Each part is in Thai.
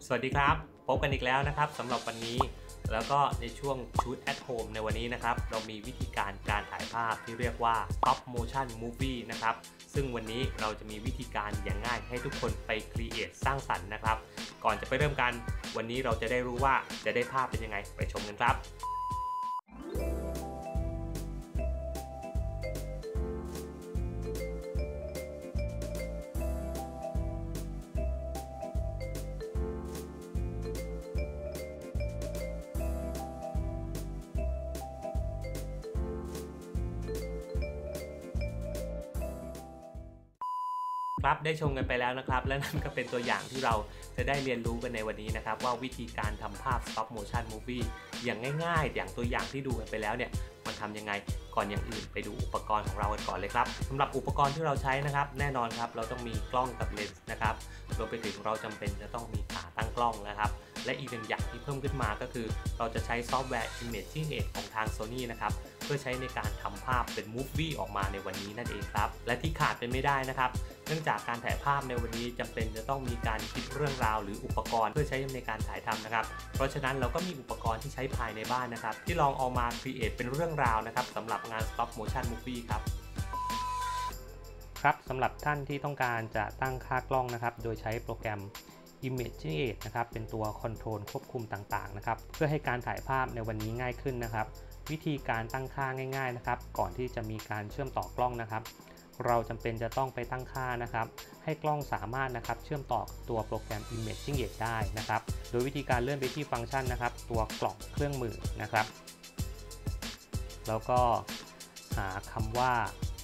สวัสดีครับพบกันอีกแล้วนะครับสำหรับวันนี้แล้วก็ในช่วง Shoot at Home ในวันนี้นะครับเรามีวิธีการถ่ายภาพที่เรียกว่า Stop Motion Movie นะครับซึ่งวันนี้เราจะมีวิธีการอย่างง่ายให้ทุกคนไป Create สร้างสรรค์นะครับก่อนจะไปเริ่มกันวันนี้เราจะได้รู้ว่าจะได้ภาพเป็นยังไงไปชมกันครับครับได้ชมกันไปแล้วนะครับและนั่นก็เป็นตัวอย่างที่เราจะได้เรียนรู้กันในวันนี้นะครับว่าวิธีการทำภาพ Stop Motion Movie อย่างง่ายๆอย่างตัวอย่างที่ดูกันไปแล้วเนี่ยมันทำยังไงก่อนอย่างอื่นไปดูอุปกรณ์ของเรากันก่อนเลยครับสำหรับอุปกรณ์ที่เราใช้นะครับแน่นอนครับเราต้องมีกล้องกับเลนส์นะครับรวมไปถึงเราจำเป็นจะต้องมีขาตั้งกล้องนะครับและอีกหนึ่งอย่างที่เพิ่มขึ้นมาก็คือเราจะใช้ซอฟต์แวร์ Imaging Aid ของทาง Sony นะครับเพื่อใช้ในการทำภาพเป็นมูฟวี่ออกมาในวันนี้นั่นเองครับและที่ขาดเป็นไม่ได้นะครับเนื่องจากการถ่ายภาพในวันนี้จำเป็นจะต้องมีการคิดเรื่องราวหรืออุปกรณ์เพื่อใช้ในการถ่ายทำนะครับเพราะฉะนั้นเราก็มีอุปกรณ์ที่ใช้ภายในบ้านนะครับที่ลองเอามาครีเอทเป็นเรื่องราวนะครับสำหรับงาน Stop Motion Movie ครับครับสำหรับท่านที่ต้องการจะตั้งค่ากล้องนะครับโดยใช้โปรแกรม Imaging Aid นะครับเป็นตัวคอนโทรลควบคุมต่างๆนะครับเพื่อให้การถ่ายภาพในวันนี้ง่ายขึ้นนะครับวิธีการตั้งค่าง่ายๆนะครับก่อนที่จะมีการเชื่อมต่อกล้องนะครับเราจำเป็นจะต้องไปตั้งค่านะครับให้กล้องสามารถนะครับเชื่อมต่อตัวโปรแกรม Imaging Aid ได้นะครับโดยวิธีการเลื่อนไปที่ฟังก์ชันนะครับตัวกล่องเครื่องมือนะครับแล้วก็หาคำว่า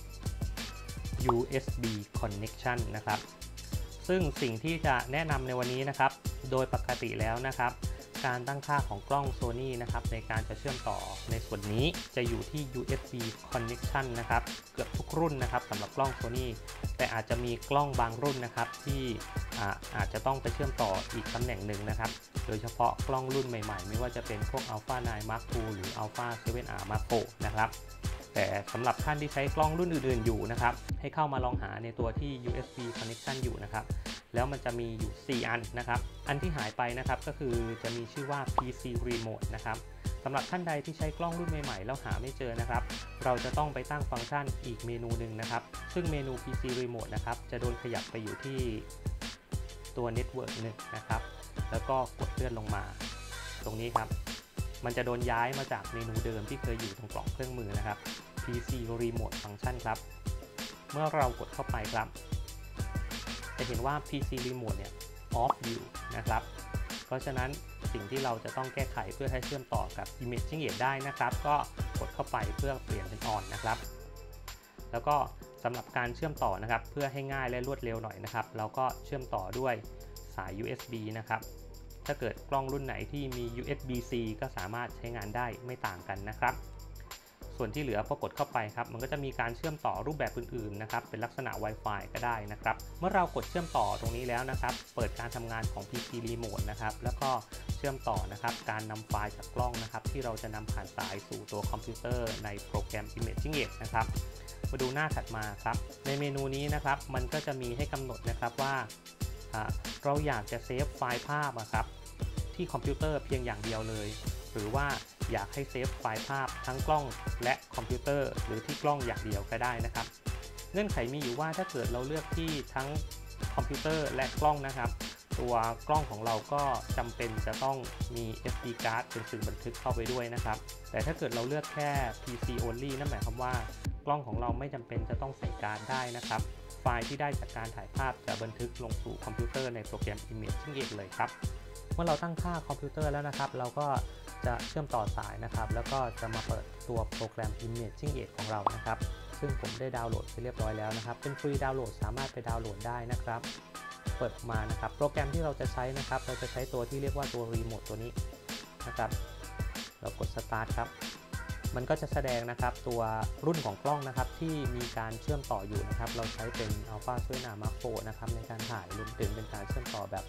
USB connection นะครับซึ่งสิ่งที่จะแนะนำในวันนี้นะครับโดยปกติแล้วนะครับการตั้งค่าของกล้อง Sony นะครับในการจะเชื่อมต่อในส่วนนี้จะอยู่ที่ USB connection นะครับเกือบทุกรุ่นนะครับสำหรับกล้อง Sony แต่อาจจะมีกล้องบางรุ่นนะครับที่อาจจะต้องไปเชื่อมต่ออีกตำแหน่งหนึ่งนะครับโดยเฉพาะกล้องรุ่นใหม่ๆไม่ว่าจะเป็นพวก Alpha 9 Mark II หรือ Alpha 7R Mark IV นะครับแต่สำหรับท่านที่ใช้กล้องรุ่นอื่นๆอยู่นะครับให้เข้ามาลองหาในตัวที่ USB connection อยู่นะครับแล้วมันจะมีอยู่4อันนะครับอันที่หายไปนะครับก็คือจะมีชื่อว่า PC Remote นะครับสำหรับท่านใดที่ใช้กล้องรุ่นใหม่ๆแล้วหาไม่เจอนะครับเราจะต้องไปตั้งฟังก์ชันอีกเมนูหนึ่งนะครับซึ่งเมนู PC Remote นะครับจะโดนขยับไปอยู่ที่ตัว Network 1นะครับแล้วก็กดเลื่อนลงมาตรงนี้ครับมันจะโดนย้ายมาจากเมนูเดิมที่เคยอยู่ตรงกล่องเครื่องมือนะครับ PC Remote Function ครับเมื่อเรากดเข้าไปครับจะเห็นว่า PC Remote เนี่ย off อยู่นะครับเพราะฉะนั้นสิ่งที่เราจะต้องแก้ไขเพื่อให้เชื่อมต่อกับ Imaging Aid ได้นะครับก็กดเข้าไปเพื่อเปลี่ยนเป็น on นะครับแล้วก็สำหรับการเชื่อมต่อนะครับเพื่อให้ง่ายและรวดเร็วหน่อยนะครับเราก็เชื่อมต่อด้วยสาย USB นะครับถ้าเกิดกล้องรุ่นไหนที่มี USB-C ก็สามารถใช้งานได้ไม่ต่างกันนะครับส่วนที่เหลือพอกดเข้าไปครับมันก็จะมีการเชื่อมต่อรูปแบบอื่นๆนะครับเป็นลักษณะ Wi-Fi ก็ได้นะครับเมื่อเรากดเชื่อมต่อตรงนี้แล้วนะครับเปิดการทำงานของ PC Remote นะครับแล้วก็เชื่อมต่อนะครับการนำไฟล์จากกล้องนะครับที่เราจะนำผ่านสายสู่ตัวคอมพิวเตอร์ในโปรแกรม Imaging Aid นะครับมาดูหน้าถัดมาครับในเมนูนี้นะครับมันก็จะมีให้กำหนดนะครับว่าเราอยากจะเซฟไฟล์ภาพครับที่คอมพิวเตอร์เพียงอย่างเดียวเลยหรือว่าอยากให้เซฟไฟล์ภาพทั้งกล้องและคอมพิวเตอร์หรือที่กล้องอย่างเดียวก็ได้นะครับเงื่อนไขมีอยู่ว่าถ้าเกิดเราเลือกที่ทั้งคอมพิวเตอร์และกล้องนะครับตัวกล้องของเราก็จำเป็นจะต้องมี SD card เป็นสื่อบันทึกเข้าไปด้วยนะครับแต่ถ้าเกิดเราเลือกแค่ PC only นั่นหมายความว่ากล้องของเราไม่จำเป็นจะต้องใส่การ์ดได้นะครับไฟล์ที่ได้จากการถ่ายภาพจะบันทึกลงสู่คอมพิวเตอร์ในโปรแกรม Imaging Aid เลยครับเมื่อเราตั้งค่าคอมพิวเตอร์แล้วนะครับเราก็จะเชื่อมต่อสายนะครับแล้วก็จะมาเปิดตัวโปรแกรม Imaging Aid ของเรานะครับซึ่งผมได้ดาวน์โหลดไปเรียบร้อยแล้วนะครับเป็นฟรีดาวน์โหลดสามารถไปดาวน์โหลดได้นะครับเปิดมานะครับโปรแกรมที่เราจะใช้นะครับเราจะใช้ตัวที่เรียกว่าตัว Remote ตัวนี้นะครับเรากด Start ครับมันก็จะแสดงนะครับตัวรุ่นของกล้องนะครับที่มีการเชื่อมต่ออยู่นะครับเราใช้เป็น Alpha 7R Mark IV นะครับในการถ่ายรวมถึงเป็นการเชื่อมต่อแบบ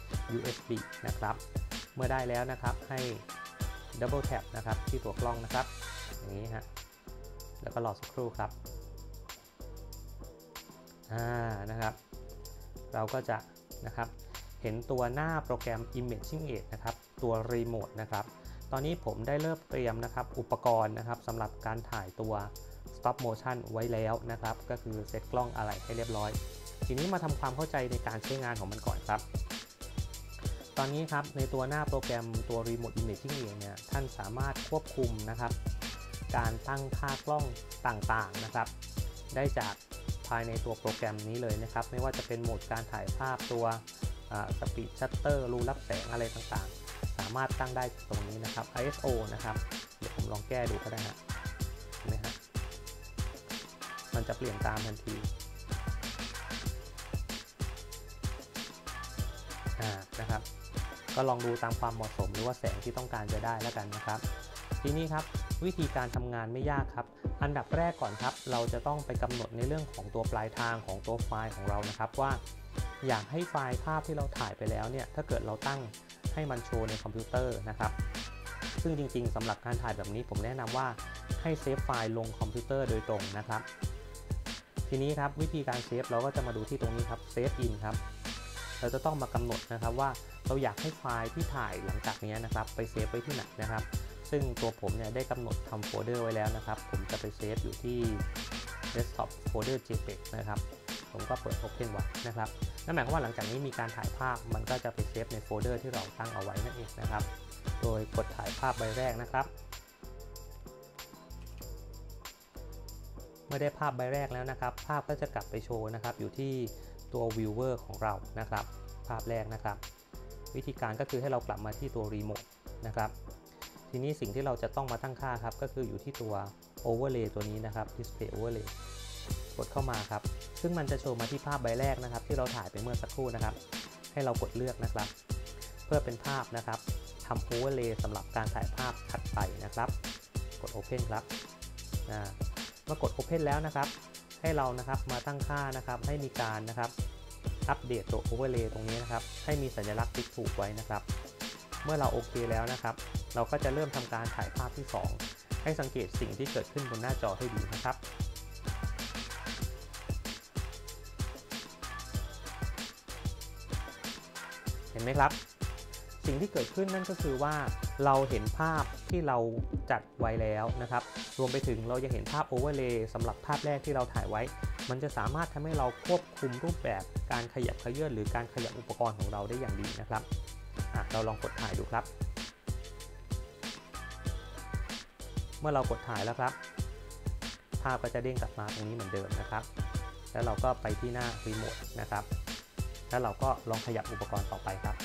USB นะครับเมื่อได้แล้วนะครับให้ Double Tap นะครับที่ตัวกล้องนะครับอย่างนี้ฮะแล้วก็รอสักครู่ครับนะครับเราก็จะนะครับเห็นตัวหน้าโปรแกรม Imaging Aid นะครับตัว Remote นะครับตอนนี้ผมได้เริ่มเตรียมนะครับอุปกรณ์นะครับสำหรับการถ่ายตัว Stop Motion ไว้แล้วนะครับก็คือเซตกล้องอะไรให้เรียบร้อยทีนี้มาทำความเข้าใจในการใช้งานของมันก่อนครับตอนนี้ครับในตัวหน้าโปรแกรมตัว Remote Imaging Aid เนี่ยท่านสามารถควบคุมนะครับการตั้งค่ากล้องต่างๆนะครับได้จากภายในตัวโปรแกรมนี้เลยนะครับไม่ว่าจะเป็นโหมดการถ่ายภาพตัวสปีดชัตเตอร์รูรับแสงอะไรต่างๆสามารถตั้งได้ตรงนี้นะครับ ISO นะครับเดี๋ยวผมลองแก้ดูก็ได้ฮะเห็นไหมฮะมันจะเปลี่ยนตามทันทีนะครับก็ลองดูตามความเหมาะสมหรือว่าแสงที่ต้องการจะได้แล้วกันนะครับทีนี้ครับวิธีการทำงานไม่ยากครับอันดับแรกก่อนครับเราจะต้องไปกำหนดในเรื่องของตัวปลายทางของตัวไฟล์ของเรานะครับว่าอยากให้ไฟล์ภาพที่เราถ่ายไปแล้วเนี่ยถ้าเกิดเราตั้งให้มันโชว์ในคอมพิวเตอร์นะครับซึ่งจริงๆสำหรับการถ่ายแบบนี้ผมแนะนำว่าให้เซฟไฟล์ลงคอมพิวเตอร์โดยตรงนะครับทีนี้ครับวิธีการเซฟเราก็จะมาดูที่ตรงนี้ครับเซฟอินครับเราจะต้องมากำหนดนะครับว่าเราอยากให้ไฟล์ที่ถ่ายหลังจากนี้นะครับไปเซฟไว้ที่ไหนนะครับซึ่งตัวผมเนี่ยได้กำหนดทำโฟลเดอร์ไว้แล้วนะครับผมจะไปเซฟอยู่ที่ desktop folder jpeg นะครับผมก็เปิด open ไว้นะครับนั่นหมายความว่าหลังจากนี้มีการถ่ายภาพมันก็จะไปเซฟในโฟลเดอร์ที่เราตั้งเอาไว้นั่นเองนะครับโดยกดถ่ายภาพใบแรกนะครับเมื่อได้ภาพใบแรกแล้วนะครับภาพก็จะกลับไปโชว์นะครับอยู่ที่ตัว viewer ของเรานะครับภาพแรกนะครับวิธีการก็คือให้เรากลับมาที่ตัว remote นะครับทีนี้สิ่งที่เราจะต้องมาตั้งค่าครับก็คืออยู่ที่ตัว overlay ตัวนี้นะครับ display overlay กดเข้ามาครับซึ่งมันจะโชว์มาที่ภาพใบแรกนะครับที่เราถ่ายไปเมื่อสักครู่นะครับให้เรากดเลือกนะครับเพื่อเป็นภาพนะครับทำ overlay สำหรับการถ่ายภาพถัดไปนะครับกด open ครับเมื่อกด open แล้วนะครับให้เรานะครับมาตั้งค่านะครับให้มีการนะครับอัปเดตตัว overlay ตรงนี้นะครับให้มีสัญลักษณ์ติ๊กถูกไว้นะครับเมื่อเราโอเคแล้วนะครับเราก็จะเริ่มทำการถ่ายภาพที่2ให้สังเกตสิ่งที่เกิดขึ้นบนหน้าจอให้ดีนะครับเห็นไหมครับสิ่งที่เกิดขึ้นนั่นก็คือว่าเราเห็นภาพที่เราจัดไว้แล้วนะครับรวมไปถึงเรายังเห็นภาพโอเวอร์เลย์สำหรับภาพแรกที่เราถ่ายไว้มันจะสามารถทำให้เราควบคุมรูปแบบการขยับเขยื้อนหรือการขยับอุปกรณ์ของเราได้อย่างดีนะครับเราลองกดถ่ายดูครับเมื่อเรากดถ่ายแล้วครับภาพก็จะเด้งกลับมาตรงนี้เหมือนเดิมนะครับแล้วเราก็ไปที่หน้ารีโมทนะครับแล้วเราก็ลองขยับอุปกรณ์ต่อไปครับ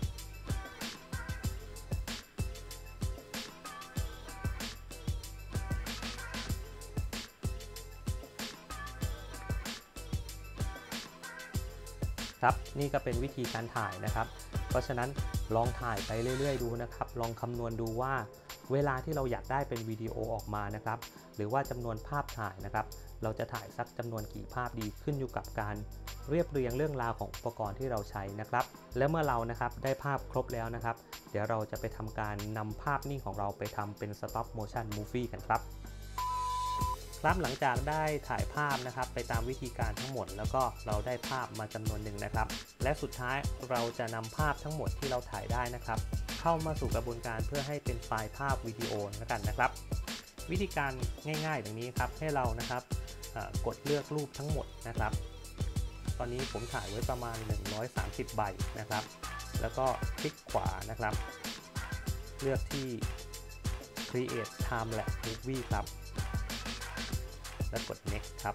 ครับนี่ก็เป็นวิธีการถ่ายนะครับเพราะฉะนั้นลองถ่ายไปเรื่อยๆดูนะครับลองคำนวณดูว่าเวลาที่เราอยากได้เป็นวิดีโอออกมานะครับหรือว่าจำนวนภาพถ่ายนะครับเราจะถ่ายสักจำนวนกี่ภาพดีขึ้นอยู่กับการเรียบเรียงเรื่องราวของอุปกรณ์ที่เราใช้นะครับและเมื่อเรานะครับได้ภาพครบแล้วนะครับเดี๋ยวเราจะไปทำการนำภาพนิ่งของเราไปทำเป็น Stop Motion Movie กันครับหลังจากได้ถ่ายภาพนะครับไปตามวิธีการทั้งหมดแล้วก็เราได้ภาพมาจำนวนหนึ่งนะครับและสุดท้ายเราจะนำภาพทั้งหมดที่เราถ่ายได้นะครับเข้ามาสู่กระบวนการเพื่อให้เป็นไฟล์ภาพวิดีโอกันนะครับวิธีการง่ายๆอย่างนี้ครับให้เรานะครับกดเลือกรูปทั้งหมดนะครับตอนนี้ผมถ่ายไว้ประมาณ130ใบนะครับแล้วก็คลิกขวานะครับเลือกที่ Create Time Lapse Movie ครับแล้วกด next ครับ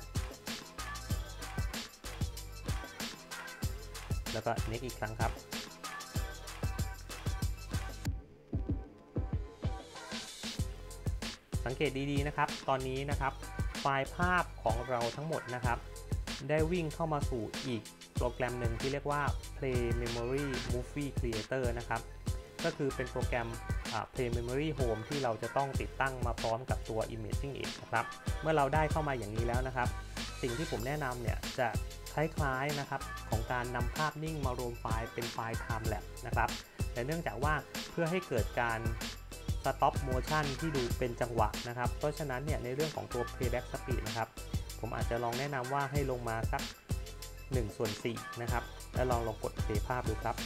แล้วก็ next อีกครั้งครับสังเกตดีๆนะครับตอนนี้นะครับไฟล์ภาพของเราทั้งหมดนะครับได้วิ่งเข้ามาสู่อีกโปรแกรมหนึ่งที่เรียกว่า Play Memory Movie Creator นะครับก็คือเป็นโปรแกรมPlay Memory Home ที่เราจะต้องติดตั้งมาพร้อมกับตัว Imaging Aid นะครับเมื่อเราได้เข้ามาอย่างนี้แล้วนะครับสิ่งที่ผมแนะนำเนี่ยจะคล้ายๆนะครับของการนำภาพนิ่งมารวมไฟล์เป็นไฟล์ Time Lapse นะครับแต่เนื่องจากว่าเพื่อให้เกิดการ Stop Motion ที่ดูเป็นจังหวะนะครับเพราะฉะนั้นเนี่ยในเรื่องของตัว Playback Speed นะครับผมอาจจะลองแนะนำว่าให้ลงมาสัก1/4นะครับแล้วลองกดเพลย์ภาพดูครับ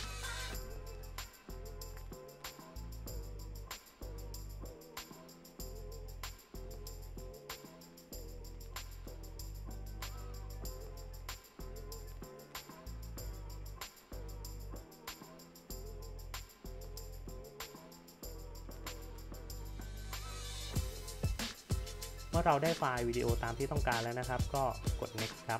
เมื่อเราได้ไฟล์วิดีโอตามที่ต้องการแล้วนะครับก็กด next ครับ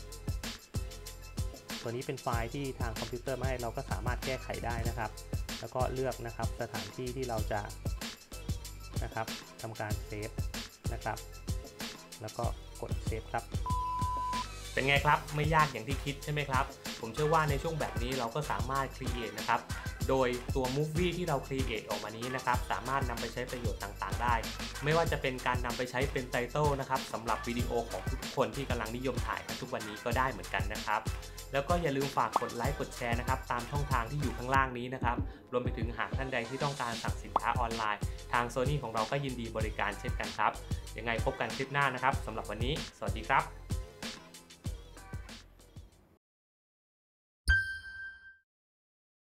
ตัวนี้เป็นไฟล์ที่ทางคอมพิวเตอร์มาให้เราก็สามารถแก้ไขได้นะครับแล้วก็เลือกนะครับสถานที่ที่เราจะทำการเซฟนะครับแล้วก็กดเซฟครับเป็นไงครับไม่ยากอย่างที่คิดใช่ไหมครับผมเชื่อว่าในช่วงแบบนี้เราก็สามารถ create นะครับโดยตัว Movie ที่เรา create ออกมานี้นะครับสามารถนำไปใช้ประโยชน์ต่างๆได้ไม่ว่าจะเป็นการนำไปใช้เป็นไตเติลนะครับสำหรับวิดีโอของทุกคนที่กำลังนิยมถ่ายกันทุกวันนี้ก็ได้เหมือนกันนะครับแล้วก็อย่าลืมฝากกดไลค์กดแชร์นะครับตามช่องทางที่อยู่ข้างล่างนี้นะครับรวมไปถึงหากท่านใดที่ต้องการสั่งสินค้าออนไลน์ทาง Sony ของเราก็ยินดีบริการเช่นกันครับยังไงพบกันคลิปหน้านะครับสำหรับวันนี้สวัสดีครับ